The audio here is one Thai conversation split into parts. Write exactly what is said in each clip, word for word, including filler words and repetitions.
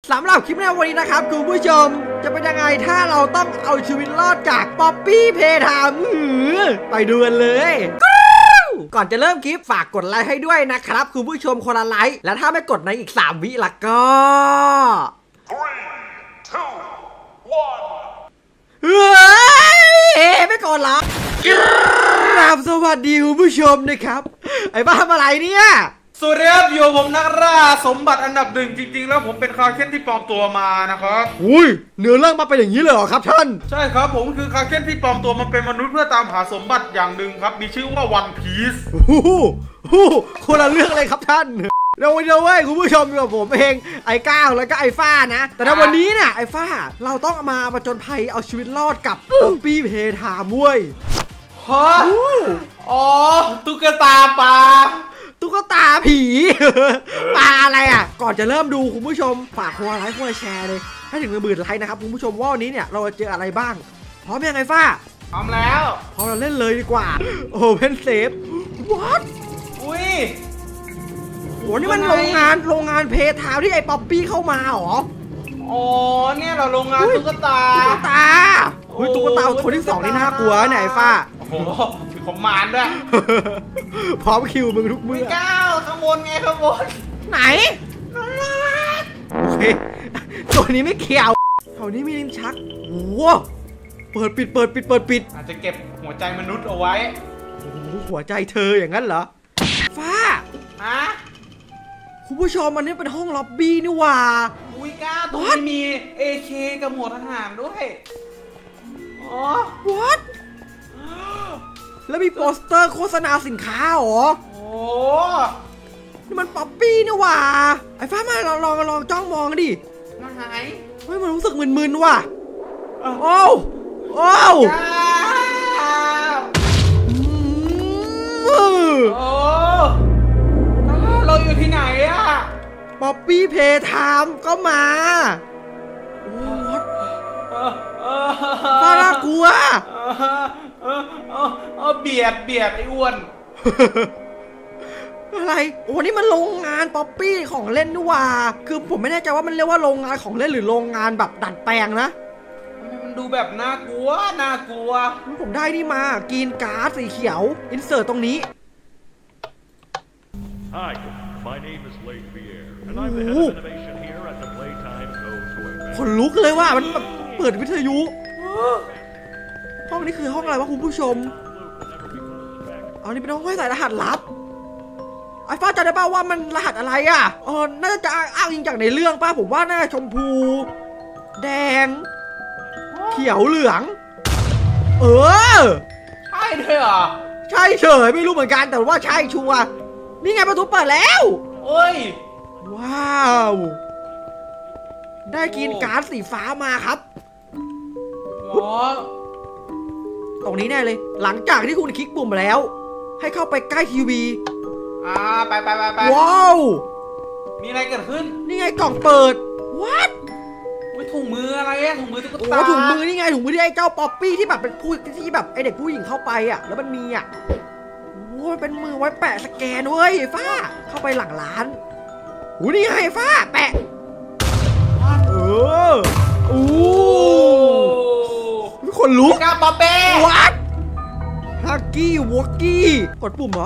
สำหรับคลิปในวันนี้นะครับคุณผู้ชมจะเป็นยังไงถ้าเราต้องเอาชีวิตรอดจากป๊อปปี้เพทามไปดูกันเลยก่อนจะเริ่มคลิปฝากกดไลค์ให้ด้วยนะครับคุณผู้ชมคนละไลค์และถ้าไม่กดในอีกสามวิละก็เฮ้ยไม่กดหรอกครับสวัสดีคุณผู้ชมนะครับไอ้บ้าทำอะไรเนี่ยสวัสดีครับอยู่ผมนักล่าสมบัติอันดับหนึ่งจริงๆแล้วผมเป็นคาเคนที่ปลอมตัวมานะครับอุ้ยเนื้อเรื่องมาเป็นอย่างนี้เลยเหรอครับท่านใช่ครับผมคือคาเคนที่ปลอมตัวมาเป็นมนุษย์เพื่อตามหาสมบัติอย่างหนึ่งครับมีชื่อว่าวันพีซโอ้โหคนละเรื่องเลยครับท่านเราวันเดียวเว้ยคุณผู้ชมกับผมเองไอ้ก้าวแล้วก็ไอ้ฟ้านะแต่ในวันนี้เนี่ยไอ้ฟ้าเราต้องมาประจนภัยเอาชีวิตรอดกับป๊อปปี้เพทามเว้ยฮะอ๋อตุ๊กตาปลาตุ๊กตาผีปลาอะไรอ่ะก่อนจะเริ่มดูคุณผู้ชมฝากคนไลค์คนแชร์เลยให้ถึงหนึ่งหมื่นไลค์นะครับคุณผู้ชมว่าวันนี้เนี่ยเราจะเจออะไรบ้างพร้อมยังไงฟ้าพร้อมแล้วพร้อมเราเล่นเลยดีกว่าโอ้เพนเซฟวัดอุ้ยโหนี่มันโรงงานโรงงานเพทามที่ไอ้ป๊อปปี้เข้ามาหรออ๋อเนี่ยเราโรงงานตุ๊กตาตุ๊กตาเฮ้ยตุ๊กตาคนที่สองนี่น่ากลัวไหนฟ้าโอ้โหมีผมมานด้วยพร้อมคิวมึงทุกมือก้าวข้างบนไงข้างบนไหนโอเคตัวนี้ไม่เขียวแถวนี้มีลิ้นชักโอ้โหเปิดปิดเปิดปิดเปิดปิดอาจจะเก็บหัวใจมนุษย์เอาไว้โอ้โหหัวใจเธออย่างนั้นเหรอฟ้าฮะคุณผู้ชมอันนี้เป็นห้องล็อบบี้นี่หว่าอุ้ยก้าวตรงนี้มี เอ เค กับหมวดทหารด้วยอ๋อ whatแล้วมีโปสเตอร์โฆษณาสินค้าเหรอโอ้นี่มันป๊อปปี้นี่หว่าไอ้ฟ้ามาลองลองลองจ้องมองดิมาหายเฮ้ยมันรู้สึกมึนๆว่ะโอ้โอ้โอ้เราอยู่ที่ไหนอะป๊อปปี้เพทามก็มาโอ้ฟ้าน่ากลัวเออเออเออเบียดเบียดไอ้อ้วนอะไรโอ้นี่มันโรงงานป๊อปปี้ของเล่นนี่ว่าคือผมไม่แน่ใจว่ามันเรียกว่าโรงงานของเล่นหรือโรงงานแบบดัดแปลงนะมันดูแบบน่ากลัวน่ากลัวผมได้นี่มากินการ์ดสีเขียวอินเสิร์ตตรงนี้ Hi, my name is Lake Pierre, and I'm the head of innovation here at the Playtime Co. คนลุกเลยว่ามันแบบเปิดวิทยุห้องนี้คือห้องอะไรวะคุณผู้ชมเอานี่เป็นห้องให้ใส่รหัสลับไอ้ฟ้าจำได้ป่าวว่ามันรหัสอะไรอ่ะเออน่าจะอ้างอิงจากในเรื่องป้าผมว่าน่าจะชมพูแดงเขียวเหลืองเออใช่ด้วยเหรอใช่เฉยไม่รู้เหมือนกันแต่ว่าใช่ชัวร์นี่ไงประตูเปิดแล้วเอ้ยว้าวได้กินการ์ดสีฟ้ามาครับอ๋อตรงนี้แน่เลยหลังจากที่คุณคลิกปุ่มแล้วให้เข้าไปใกล้ทีวีอ่าไปไปไปไปว้าวมีอะไรเกิดขึ้นนี่ไงกล่องเปิดวัดถุงมืออะไรอะถุงมือตุ๊กตาโอ้ถุงมือนี่ไงถุงมือที่ไอ้เจ้าป๊อปปี้ที่แบบเป็นผู้ที่แบบไอเด็กผู้หญิงเข้าไปอะแล้วมันมีอะโอ้เป็นมือไว้แปะสแกนเว้ยฟ้าเข้าไปหลังร้านโอ้นี่ไงฟ้าแปะเออโอ้คนลุกกับป๊อปปี้วัดฮักกี้วอกกี้กดปุ่มเหรอ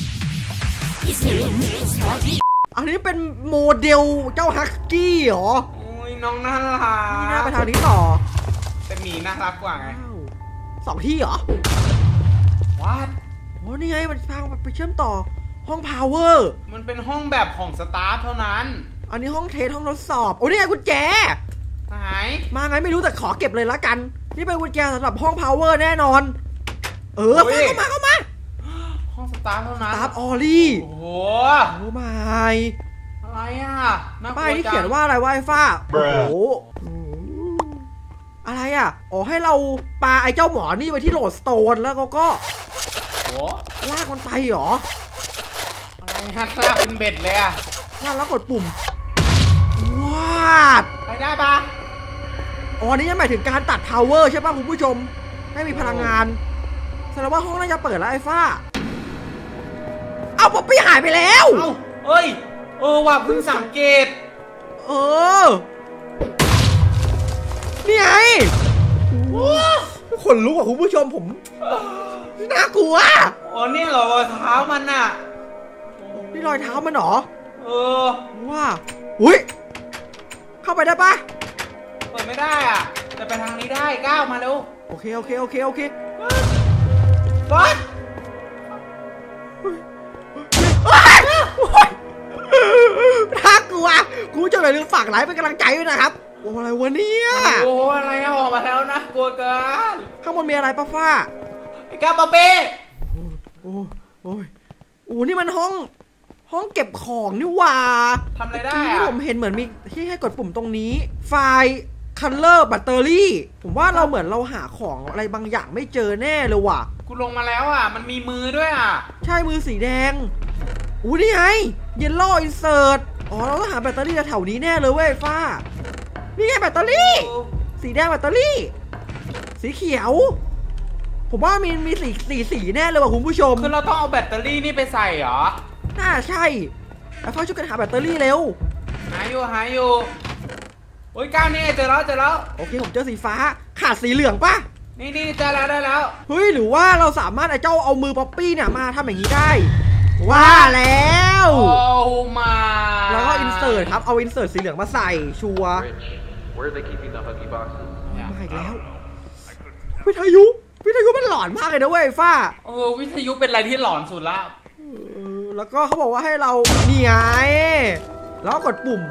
อันนี้เป็นโมเดลเจ้าฮักกี้เหรอโอ้ยน้องน่ารักนี่น่าไปทางนี้ต่อแต่หมีน่ารักกว่าไงสองที่เหรอวัดโอ้นี่ไงมันพาไปเชื่อมต่อห้องพาวเวอร์มันเป็นห้องแบบของสตาฟเท่านั้นอันนี้ห้องเทสห้องทดสอบโอ้นี่ไงกุญแจหายมาไงไม่รู้แต่ขอเก็บเลยละกันนี่เป็นกุญแจสำหรับห้องพาวเวอร์แน่นอนเออเข้ามาเข้ามาห้องสตาฟเท่านั้นสตาฟออลี่โอ้โหโอ้ไม่อะไรอ่ะป้ายที่เขียนว่าอะไรวะไอ้ฟ้าโอ้โหอะไรอ่ะอ๋อให้เราปาไอ้เจ้าหมอนี่ไปที่โหลดสโตนแล้วก็ก็โอ้ลากมันไปหรออะไรฮะลากเป็นเบ็ดเลยอ่ะลากแล้วกดปุ่มว้าดไปได้ปะอ๋อนี่ยังหมายถึงการตัดพาวเวอร์ใช่ป่ะคุณผู้ชมให้มีพลังงานแสดงว่าห้องน่าจะเปิดแล้วไอ้ฟ้าเอาป๊อปปี้หายไปแล้วเอ้าเอ้ยเออว่ะเพิ่งสังเกตเออขนลุกอ่ะคุณผู้ชมผมน่ากลัวโอ้เนี่ยเหรอรอยเท้ามันน่ะนี่รอยเท้ามันเหรอเออว้าอุ้ยเข้าไปได้ปะเปิดไม่ได้อ่ะแต่ไปทางนี้ได้ก้าวมาเร็วโอเคโอเคโอเคโอเคบอสน่ากลัวคุณผู้ชมอย่าลืมฝากไลค์เป็นกำลังใจด้วยนะครับโอ้อะไรวะเนี่ยโอ้อะไรอะออกมาแล้วนะกลัวเกินข้างบนมีอะไรป้าฟ้าไอ้ก้าวปะเป้โอ้โอ้ยโอ้นี่มันห้องห้องเก็บของนี่หว่าทำอะไรได้ที่อะผมเห็นเหมือนมีที่ให้กดปุ่มตรงนี้ ไฟล์คัลเลอร์แบตเตอรี่ผมว่าเราเหมือนเราหาของอะไรบางอย่างไม่เจอแน่เลยว่ะกูลงมาแล้วอ่ะมันมีมือด้วยอ่ะใช่มือสีแดงอู้นี่ไงเยลโล่อินเสิร์ตอ๋อเราต้องหาแบตเตอรี่แถวนี้แน่เลยเว้ยฟ้านี่ไงแบตเตอรี่สีแดงแบตเตอรี่ สีเขียว ผมว่ามีมีสีสีสีแน่เลยว่ะคุณผู้ชมคือเราต้องเอาแบตเตอรี่นี่ไปใส่เหรอน่าใช่ไอ้ฟ้าช่วยกันหาแบตเตอรี่เร็วหาอยู่หาอยู่โอ้ยก้าวนี่เจอแล้วเจอแล้วโอเคผมเจอสีฟ้าขาดสีเหลืองปะนี่นี่เจอแล้วได้แล้วเฮ้ยหรือว่าเราสามารถไอ้เจ้าเอามือป๊อปปี้เนี่ยมาทำอย่างนี้ได้ว่าแล้วโอ้มาแล้วก็อินเสิร์ตครับเอาอินเสิร์ตสีเหลืองมาใส่ชัวร์ Rich, where are they keeping the Huggy boxes? มาอีกแล้ววิทยุวิทยุมันหลอนมากเลยนะเว้ยฟ้าเออวิทยุเป็นอะไรที่หลอนสุดละเออแล้วก็เขาบอกว่าให้เรานี่ไงแล้วก็กดปุ่ม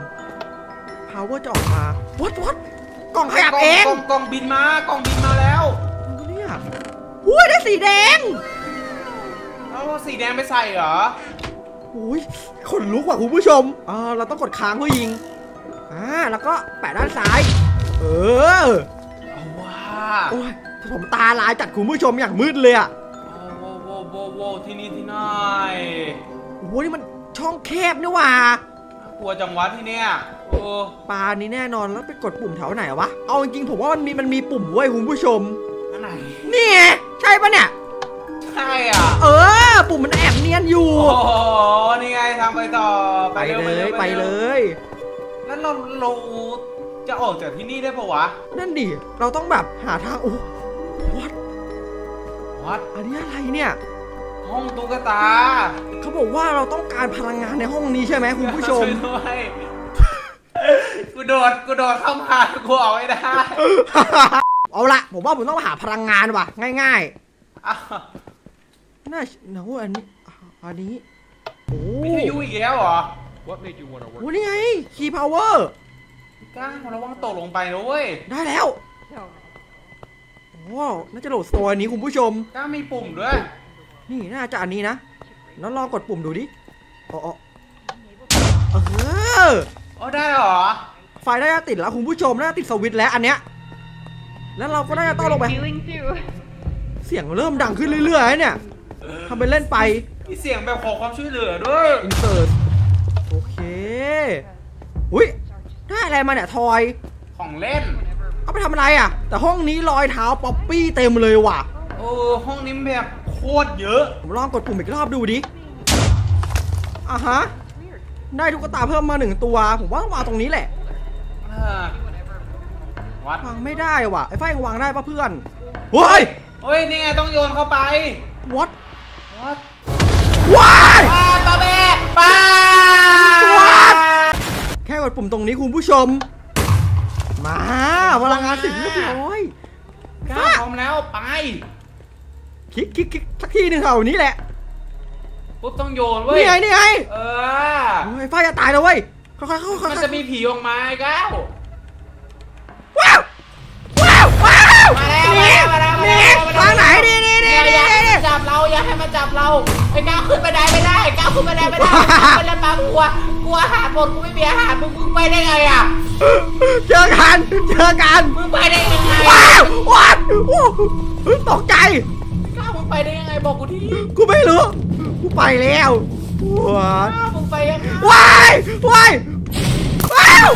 power จะออกมาวัดวัดกล่องขยับเองกล่องกล่องบินมากล่องบินมาแล้วเนี่ยอุ้ยได้สีแดงแล้วเอาสีแดงไปใส่เหรออุ้ยขนลุกว่ะคุณผู้ชมอ่าเราต้องกดค้างเพื่อยิงอ่าแล้วก็แปะด้านซ้ายเออเอาว่าโอ้ยผมตาลายจัดคุณผู้ชมอย่างมืดเลยอ่ะโอ้โหโว้โว้โว้ที่นี่ที่ไหนโอ้โหนี่มันช่องแคบนี่หว่ากลัวจังหวะที่เนี้ยโอ้ปลานี้แน่นอนแล้วไปกดปุ่มแถวไหนวะเอาจริงๆผมว่ามันมีมันมีปุ่มเว้ยคุณผู้ชมอันไหนนี่ไงใช่ปะเนี่ยใช่อ่ะเออปุ่มมันแอบเนียนอยู่โอ้โหนี่ไงทำไปต่อไปร็วเลยร็วไปเลยแล้วเราเราจะออกจากที่นี่ได้ปะวะนั่นดิเราต้องแบบหาทางโอ้วัดวัดอันนี้อะไรเนี่ยห้องตุ๊กตาเขาบอกว่าเราต้องการพลังงานในห้องนี้ใช่ไหมคุณผู้ชมช่วยด้วยกูโดดกูโดดเข้ามากูออกไม่ได้เอาละผมว่าผมต้องหาพลังงานว่ะง่ายอ้าวๆน่าเนาะอันนี้อันนี้โอ้วิทยุอีกแล้วเหรอ What made you want to โห work? นี่ไงคีย์พาวเวอร์ก้าวระวังตกลงไปนะเว้ยได้แล้วโอ้น่าจะโหลดตัวนี้คุณผู้ชมก้าวมีปุ่มด้วยนี่น่าจะอันนี้นะแล้วลองกดปุ่มดูดิอ๋ออ๋อเออโอ้ได้เหรอไฟน่าจะติดแล้วคุณผู้ชมน่าจะติดสวิตช์แล้วอันเนี้ยแล้วเราก็น่าจะต้องลงไป feeling too. เสียงเริ่มดังขึ้นเรื่อยๆเนี่ยทำไปเล่นไปมีเสียงแบบขอความช่วยเหลือด้วยอินเสิร์ตโอเคอุ้ยได้อะไรมาเนี่ยทอยของเล่นเอาไปทำอะไรอ่ะ แต่ห้องนี้รอยเท้าป๊อปปี้เต็มเลยว่ะเออห้องนี้แบบโคตรเยอะผมลองกดปุ่มอีกรอบดูดิอ่ะฮะได้ตุ๊กตาเพิ่มมาหนึ่งตัวผมว่าต้องวางตรงนี้แหละเออวัดวางไม่ได้ว่ะไอ้ไฟยังวางได้ปะเพื่อนเฮ้ยเฮ้ยนี่ไงต้องโยนเข้าไป what วัดว้ายป้าป้าเบ้ป้าแค่กดปุ่มตรงนี้คุณผู้ชม มาพลังงานสิบเรียบร้อยก้าวพร้อมแล้วไปคลิกคลิกคลิกสักทีหนึ่งแถวนี้แหละปุ๊บต้องโยนเว้ยนี่ไงนี่ไงเออโอ้ยไฟจะตายแล้วเว้ยค่อยๆเข้าค่อยมันๆจะมีผีออกมาไอ้ก้าวว้าวว้าวว้าวมาแล้วหนีมาแล้วหมานีแล้วมาแล้วทางไหนดีดีดีอย่าดีอย่าให้ดีมันจับเราอย่าให้มันจับเราไอ้ก้าวขึ้นไปได้ไม่ได้ก้าวขึ้นไปได้ไม่ได้ไปแล้วปากลัวกลัวอาหารหมดกูไม่มีอาหารมึงมึงไปได้ไงอ่ะเจอกันเจอกันมึงไปได้ยังไงว้าวว้าวโอ้ตกใจก้าวมึงไปได้ยังไงบอกกูทีกูไม่รู้กูไปแล้วว้าวก้าวมึงไปยังไงว้ายว้ายว้าว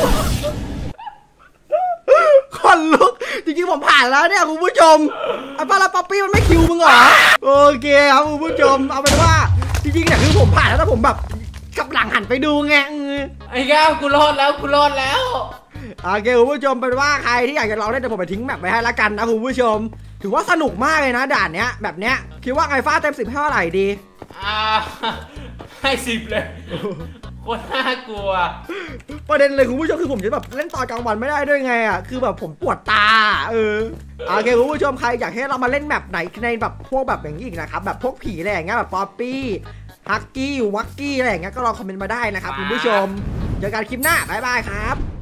คนลุกจริงๆผมผ่านแล้วเนี่ยคุณผู้ชมไอ้ปลาลาป๊อปปี้มันไม่คิวมึงเหรอโอเคครับคุณผู้ชมเอาเป็นว่าจริงๆเนี่ยคือผมผ่านแล้วแต่ผมแบบกลับหลังหันไปดูไงไอ้ก้าวกูรอดแล้วกูรอดแล้วโอเคคุณผู้ชมเป็นว่าใครที่อยากจะลองเล่นเดี๋ยวผมไปทิ้งแมปไว้ให้ละกันนะคุณผู้ชมถือว่าสนุกมากเลยนะด่านเนี้ยแบบเนี้ยคิดว่าไงฟ้าเต็มสิบให้เท่าไหร่ดีอ่าให้สิบเลยโคตรน่ากลัวประเด็นเลยคุณผู้ชมคือผมจะแบบเล่นตอนกลางวันไม่ได้ด้วยไงอ่ะคือแบบผมปวดตาเออโอเคคุณผู้ชมใครอยากให้เรามาเล่นแบบไหนในแบบพวกแบบอย่างนี้อีกนะครับแบบพวกผีอะไรอย่างเงี้ยแบบป๊อปปี้ฮักกี้วักกี้อะไรอย่างเงี้ยก็ลองคอมเมนต์มาได้นะครับคุณผู้ชมเจอกันคลิปหน้าบ๊ายบายครับ